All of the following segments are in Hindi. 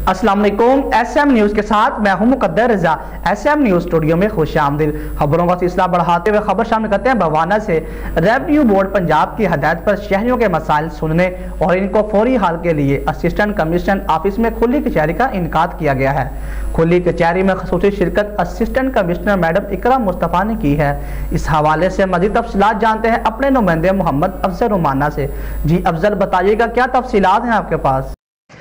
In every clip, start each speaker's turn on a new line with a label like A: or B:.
A: अस्सलाम वालेकुम। SM न्यूज़ के साथ मैं हूं Muqaddar Raza. SM news studio में खुश आमदीद। खबरों का सिलसिला बढ़ाते हुए खबर शामिल करते हैं बवाना से। रेवेन्यू बोर्ड पंजाब की हदायत पर शहरियों के मसाइल सुनने और इनको फौरी हल के लिए असिस्टेंट कमिश्नर ऑफिस में खुली कचहरी का इनकाद किया गया है। खुली कचहरी में खसूसी शिरकत assistant commissioner madam Iqra Mustafa ने की है। इस हवाले से मज़ीद तफसीलात जानते हैं अपने नुमाइंदे मोहम्मद अफजल रुमाना से। जी अफजल, बताइएगा क्या तफसीलात हैं आपके पास?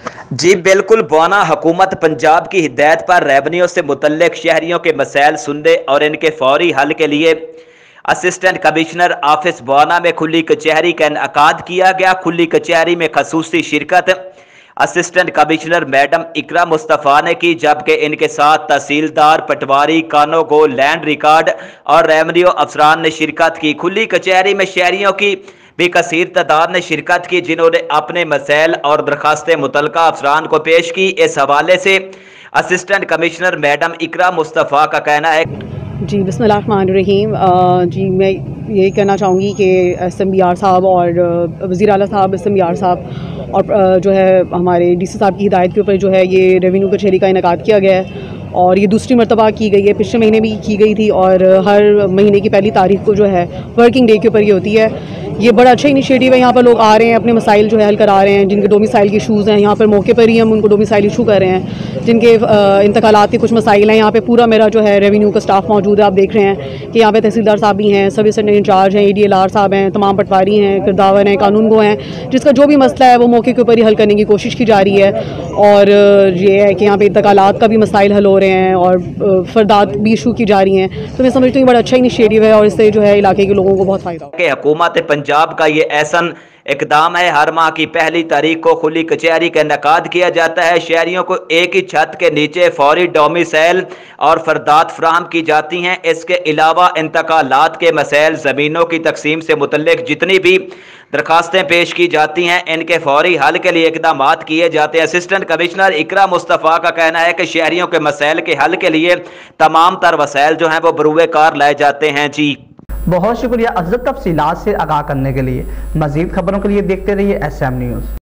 B: जी बिल्कुल, बवाना हुकूमत पंजाब की हिदायत पर रेवेन्यू से मुतल्लिक शहरियों के मसाइल सुनने और इनके फौरी हल के लिए असिस्टेंट कमिश्नर ऑफिस बवाना में खुली कचहरी का इनकाद किया गया। खुली कचहरी में खसूसी शिरकत assistant commissioner madam Iqra Mustafa ने की, जबकि इनके साथ तहसीलदार, पटवारी, कानूगो, लैंड रिकॉर्ड और रेवेन्यू अफसरान ने शिरकत की। खुली कचहरी में शहरियों की भी कसीर तादाद ने शिरकत की, जिन्होंने अपने मसैल और दरखास्तें मुतलका अफसरान को पेश की। इस हवाले से assistant commissioner madam Iqra Mustafa का कहना है।
C: जी बिस्मिल्लाहिर्रहमानिर्रहीम। जी मैं यही कहना चाहूँगी कि SMBR साहब और वज़ीर आला साहब, SMBR साहब और जो है हमारे DC साहब की हिदायत के ऊपर जो है ये रेवेन्यू कचहरी का इनेकाद किया गया है और ये दूसरी मरतबा की गई है। पिछले महीने भी की गई थी और हर महीने की पहली तारीख को जो है वर्किंग डे के ऊपर ये होती है। ये बड़ा अच्छा इनिशिएटिव है। यहाँ पर लोग आ रहे हैं, अपने मसाइल जो है हल करा रहे हैं। जिनके डोमिसाइल के इशूज़ हैं यहाँ पर मौके पर ही हम उनको डोमिसाइल इशू कर रहे हैं। जिनके इंतकालात के कुछ मसाइल हैं, यहाँ पे पूरा मेरा जो है रेवेन्यू का स्टाफ मौजूद है। आप देख रहे हैं कि यहाँ पे तहसीलदार साहब भी हैं, सब असिस्टेंट इंचार्ज हैं, ADLR साहब हैं, तमाम पटवारी हैं, किरदावर हैं, कानून गो हैं। जिसका जो भी मसला है वो मौके के ऊपर ही हल करने की कोशिश की जा रही है। और ये है कि यहाँ पे इंतकालात का भी मसाइल हल हो रहे हैं और फरदात भी इशू की जा रही हैं। तो मैं समझती हूँ बड़ा अच्छा इनिशिएटिव है और इससे जो है इलाके के लोगों को बहुत फ़ायदा होगा।
B: हुकूमत पंजाब का ये ऐसा इकदाम है। हर माह की पहली तारीख को खुली कचहरी का इनेकाद किया जाता है। शहरियों को एक ही छत के नीचे फौरी डोमिसाइल और फरदात फराहम की जाती हैं। इसके अलावा इंतकालात के मसाइल, ज़मीनों की तकसीम से मुतल्लिक जितनी भी दरखास्तें पेश की जाती हैं, इनके फौरी हल के लिए इकदाम किए जाते हैं। असिस्टेंट कमिश्नर इकरा मुस्तफ़ा का कहना है कि शहरियों के मसाइल के हल के लिए तमाम तर वसाइल जो हैं वो बरूए कार लाए जाते हैं। जी
A: बहुत शुक्रिया अफजल, तफसीलात से आगाह करने के लिए। मज़ीद खबरों के लिए देखते रहिए SM न्यूज़।